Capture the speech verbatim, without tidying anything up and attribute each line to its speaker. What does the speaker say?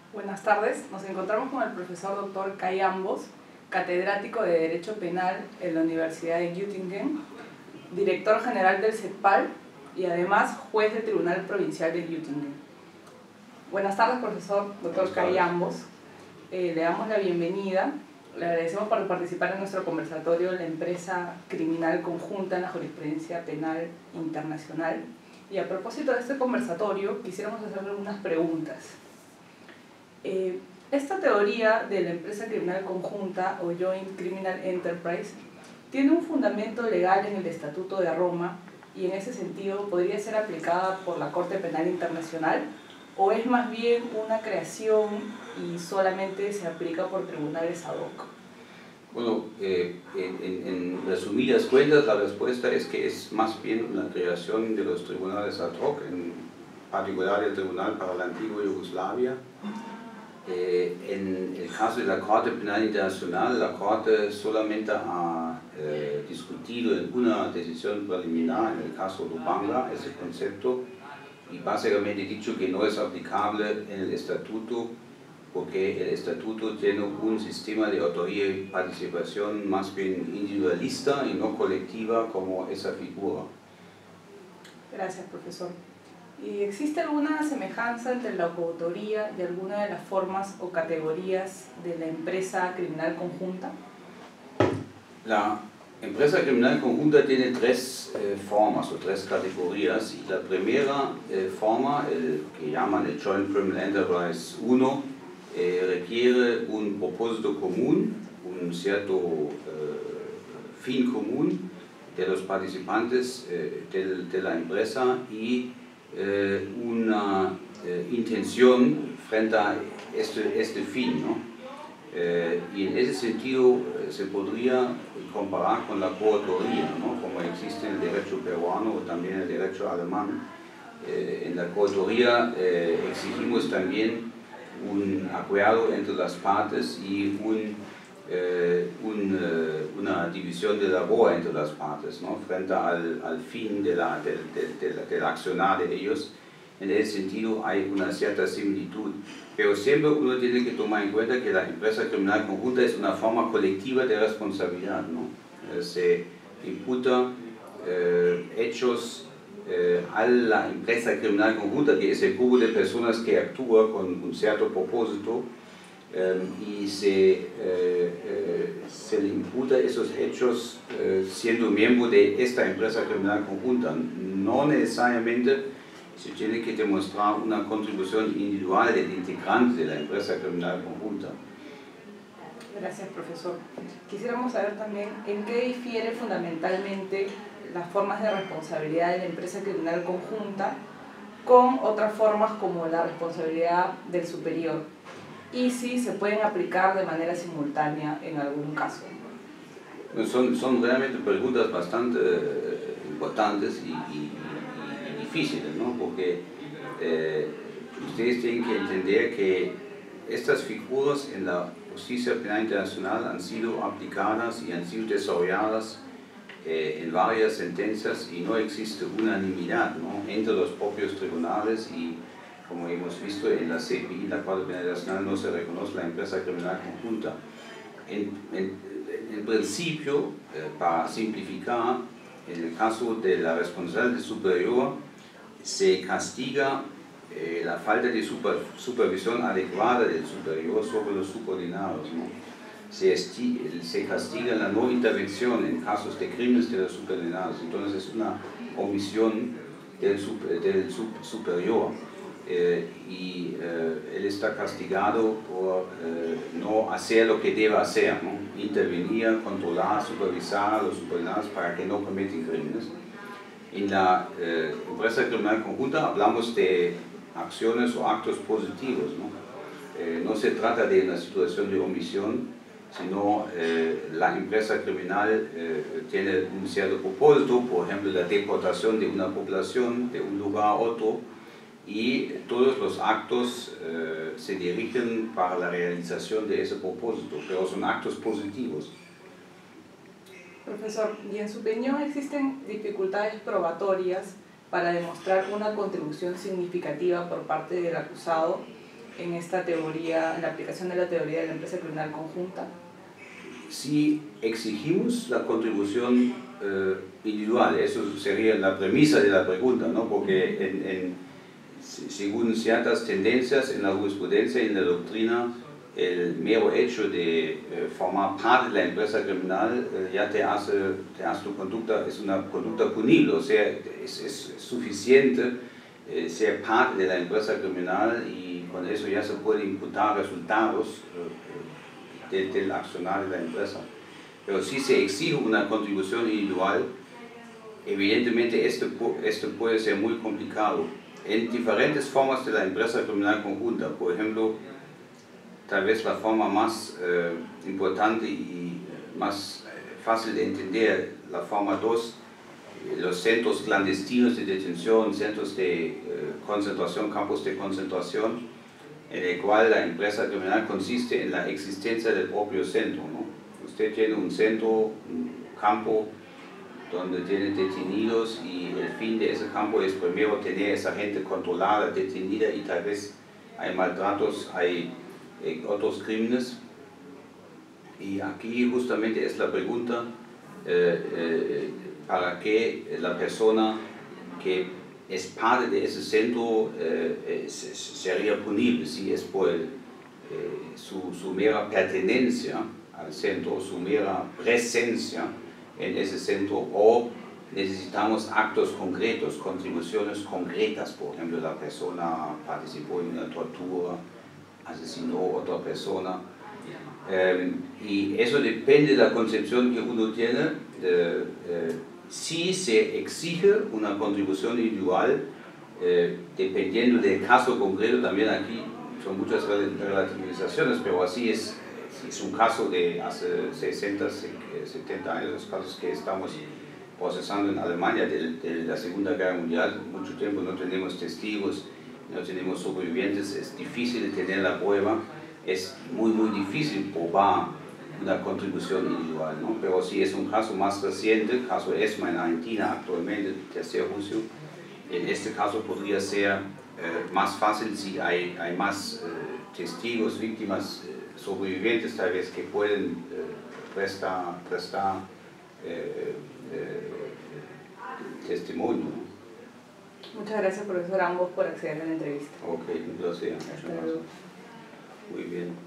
Speaker 1: Buenas tardes, nos encontramos con el profesor doctor Kai Ambos, catedrático de Derecho Penal en la Universidad de Göttingen, director general del CEPAL y además juez del Tribunal Provincial de Göttingen. Buenas tardes, profesor doctor Kai Ambos. Eh, le damos la bienvenida, le agradecemos por participar en nuestro conversatorio La empresa criminal conjunta en la jurisprudencia penal internacional. Y a propósito de este conversatorio, quisiéramos hacerle unas preguntas. Eh, esta teoría de la empresa criminal conjunta o Joint Criminal Enterprise tiene un fundamento legal en el Estatuto de Roma y en ese sentido podría ser aplicada por la Corte Penal Internacional, o es más bien una creación y solamente se aplica por tribunales ad hoc.
Speaker 2: Bueno, eh, en, en resumidas cuentas la respuesta es que es más bien una creación de los tribunales ad hoc, en particular el Tribunal para la antigua Yugoslavia. Eh, en el caso de la Corte Penal Internacional, la Corte solamente ha eh, discutido en una decisión preliminar, en el caso Lubanga, ese concepto, y básicamente dicho que no es aplicable en el Estatuto, porque el Estatuto tiene un sistema de autoría y participación más bien individualista y no colectiva como esa figura.
Speaker 1: Gracias, profesor. ¿Y existe alguna semejanza entre la coautoría y alguna de las formas o categorías de la empresa criminal conjunta?
Speaker 2: La empresa criminal conjunta tiene tres eh, formas o tres categorías, y la primera eh, forma, el que llaman el Joint Criminal Enterprise uno, eh, requiere un propósito común, un cierto eh, fin común de los participantes eh, del, de la empresa y eh, una eh, intención frente a este, este fin, ¿no? Eh, y en ese sentido eh, se podría comparar con la coautoría, ¿no? Como existe en el derecho peruano o también en el derecho alemán. Eh, en la coautoría eh, exigimos también un acuerdo entre las partes y un, eh, un, eh, una división de labor entre las partes, ¿no? Frente al, al fin de la, del, del, del, del accionar de ellos. En ese sentido hay una cierta similitud, pero siempre uno tiene que tomar en cuenta que la empresa criminal conjunta es una forma colectiva de responsabilidad, ¿no? Se imputa eh, hechos eh, a la empresa criminal conjunta, que es el grupo de personas que actúa con un cierto propósito, eh, y se, eh, eh, se le imputa esos hechos eh, siendo miembro de esta empresa criminal conjunta. No necesariamente se tiene que demostrar una contribución individual del integrante de la empresa criminal conjunta.
Speaker 1: Gracias, profesor. Quisiéramos saber también en qué difiere fundamentalmente las formas de responsabilidad de la empresa criminal conjunta con otras formas como la responsabilidad del superior, y si se pueden aplicar de manera simultánea en algún caso.
Speaker 2: Son, son realmente preguntas bastante eh, importantes y, y, y difíciles, ¿no? Porque eh, ustedes tienen que entender que estas figuras en la justicia penal internacional han sido aplicadas y han sido desarrolladas eh, en varias sentencias, y no existe unanimidad, ¿no? Entre los propios tribunales, y como hemos visto en la C P I, la Corte Penal Internacional, no se reconoce la empresa criminal conjunta. En, en, en principio, eh, para simplificar, en el caso de la responsabilidad superior, se castiga eh, la falta de super, supervisión adecuada del superior sobre los subordinados, ¿no? Se, esti, se castiga la no intervención en casos de crímenes de los subordinados. Entonces es una omisión del, del sub, superior. Eh, y eh, él está castigado por eh, no hacer lo que debe hacer, ¿no? Intervenir, controlar, supervisar a los subordinados para que no cometen crímenes. En la eh, empresa criminal conjunta hablamos de acciones o actos positivos, ¿no? Eh, no se trata de una situación de omisión, sino eh, la empresa criminal eh, tiene un cierto propósito, por ejemplo la deportación de una población de un lugar a otro, y todos los actos eh, se dirigen para la realización de ese propósito, pero son actos positivos.
Speaker 1: Profesor, ¿y en su opinión existen dificultades probatorias para demostrar una contribución significativa por parte del acusado en esta teoría, en la aplicación de la teoría de la empresa criminal conjunta?
Speaker 2: Si exigimos la contribución eh, individual, eso sería la premisa de la pregunta, ¿no? Porque en, en, según ciertas tendencias en la jurisprudencia y en la doctrina, el mero hecho de eh, formar parte de la empresa criminal eh, ya te hace, te hace tu conducta, es una conducta punible, o sea, es, es suficiente eh, ser parte de la empresa criminal y con eso ya se puede imputar resultados eh, de, del accionar de la empresa. Pero si se exige una contribución individual, evidentemente esto, esto puede ser muy complicado. En diferentes formas de la empresa criminal conjunta, por ejemplo, tal vez la forma más eh, importante y más eh, fácil de entender, la forma dos, eh, los centros clandestinos de detención, centros de eh, concentración, campos de concentración, en el cual la empresa criminal consiste en la existencia del propio centro, ¿no? Usted tiene un centro, un campo, donde tiene detenidos y el fin de ese campo es primero tener a esa gente controlada, detenida y tal vez hay maltratos, hay eh, otros crímenes. Y aquí justamente es la pregunta eh, eh, para qué la persona que es parte de ese centro eh, eh, sería punible, si es por el, eh, su, su mera pertenencia al centro, su mera presencia en ese centro, o necesitamos actos concretos, contribuciones concretas, por ejemplo, la persona participó en una tortura, asesinó a otra persona, eh, y eso depende de la concepción que uno tiene. Eh, eh, si se exige una contribución individual, eh, dependiendo del caso concreto, también aquí son muchas relativizaciones, pero así es. Es un caso de hace sesenta, setenta años, los casos que estamos procesando en Alemania de, de la Segunda Guerra Mundial. Mucho tiempo no tenemos testigos, no tenemos sobrevivientes, es difícil tener la prueba, es muy muy difícil probar una contribución individual, ¿no? Pero si es un caso más reciente, el caso ESMA en Argentina actualmente, tercer juicio, en este caso podría ser eh, más fácil si hay, hay más eh, testigos, víctimas, eh, sobrevivientes tal vez que pueden eh, prestar, prestar eh, eh, testimonio.
Speaker 1: Muchas gracias, profesor, a ambos por acceder a la entrevista.
Speaker 2: Ok, un placer. Muy bien.